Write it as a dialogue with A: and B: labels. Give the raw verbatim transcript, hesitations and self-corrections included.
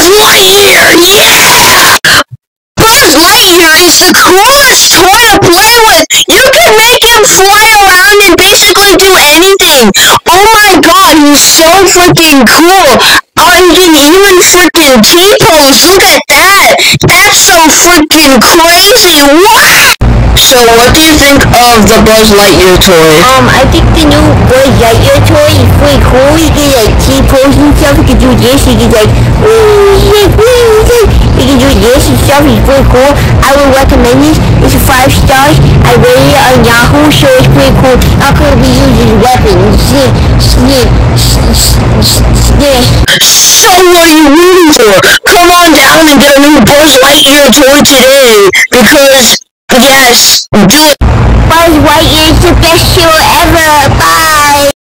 A: Lightyear! Yeah! Buzz Lightyear is the coolest toy to play with! You can make him fly around and basically do anything! Oh my god, he's so freaking cool! Oh, he can even freaking T-pose! Look at that! That's so freaking crazy! Wow! So what do you think of the Buzz Lightyear toy?
B: Um, I think the new Buzz Lightyear toy is pretty cool. He can like T-pose himself. He can do this. He can like, he can do this and stuff. He's pretty cool. I would recommend this. It's a five stars. I rated it on Yahoo, so it's pretty cool. How could we use his weapons?
A: So what are you waiting for? Come on down and get a new Buzz Lightyear toy today, because yes,
B: Buzz Lightyear is the best hero ever. Bye.